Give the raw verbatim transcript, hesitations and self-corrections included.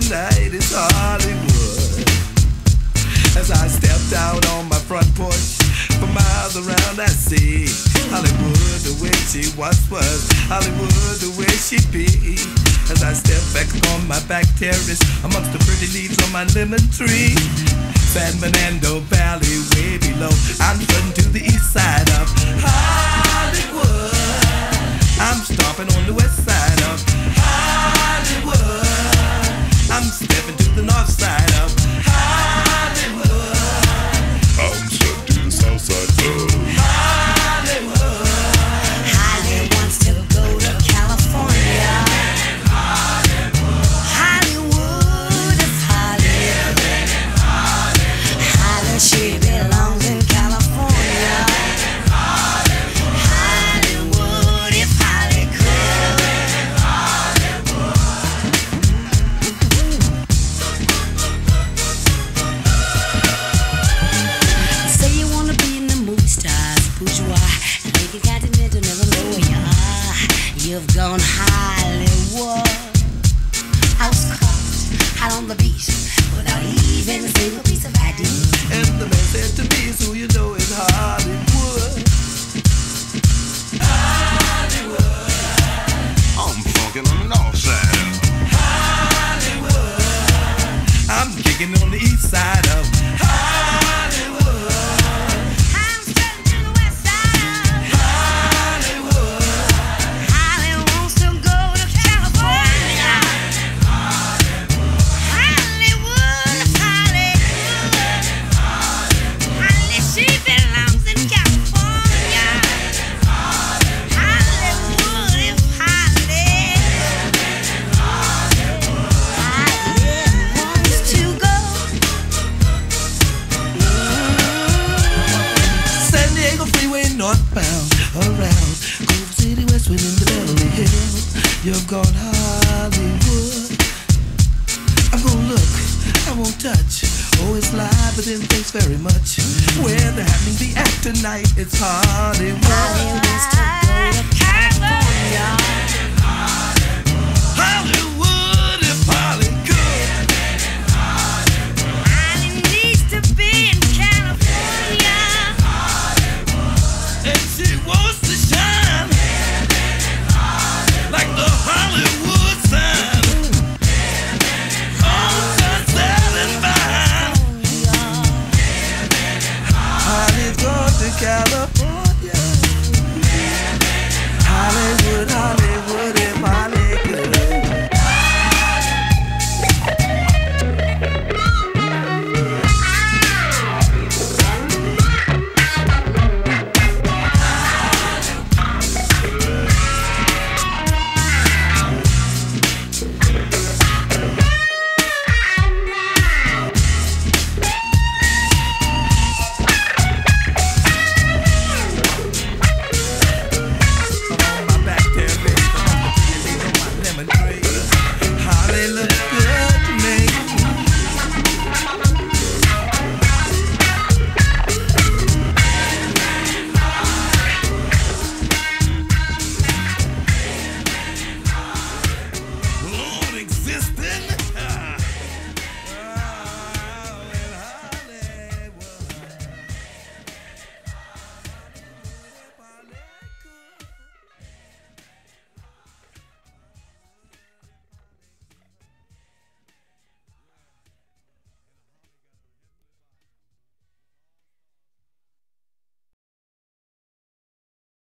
tonight is Hollywood. As I stepped out on my front porch, for miles around I see Hollywood the way she once was, Hollywood the way she be. As I step back on my back terrace, amongst the pretty leaves on my lemon tree, San Fernando Valley way below, I'm strutting to the east side of Hollywood. I'm stomping on the west side of Hollywood. I'm stepping to the north side of Hollywood. I'm strutting to the south side of Hollywood. Holly wants to go to California. Hollywood is Holly. Holly, she belongs in California. Hollywood if Holly could. Say you wanna be in the movie stars, bourgeois, and think you got to never know where you are. You've gone Hollywood. I was caught out on the beach without even a single piece of I D. And the man said to me, so you know it's Hollywood. Hollywood. I'm funkin' on the north side of Hollywood. I'm kicking on the east side of Hollywood. I'm strutting to the west side. Hollywood. Holly wants to go to California. Hollywood, Holly. Holly, she belongs in California. Hollywood if Holly. Holly wants to go. San Diego Freeway northbound, around Grove City, Westwood, into Beverly Hills. You've gone Hollywood. I'm gonna look, I won't touch. Oh, it's live, but then thanks very much. Where they're having the act tonight, it's Hollywood. Holly wants to go to California.